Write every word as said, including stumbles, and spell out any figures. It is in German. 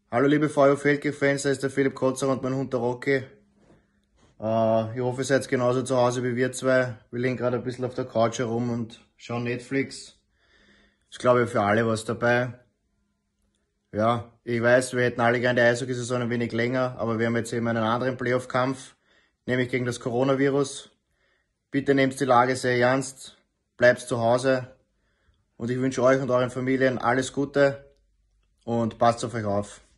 Hallo liebe V fl Feldkirch-Fans, da ist der Philipp Kotzer und mein Hund der Rocky. Äh, ich hoffe, ihr seid genauso zu Hause wie wir zwei. Wir liegen gerade ein bisschen auf der Couch herum und schauen Netflix. Ist, glaube ich, für alle was dabei. Ja, ich weiß, wir hätten alle gerne die Eishockey-Saison ein wenig länger, aber wir haben jetzt eben einen anderen Playoff-Kampf, nämlich gegen das Coronavirus. Bitte nehmt die Lage sehr ernst, bleibt zu Hause und ich wünsche euch und euren Familien alles Gute und passt auf euch auf.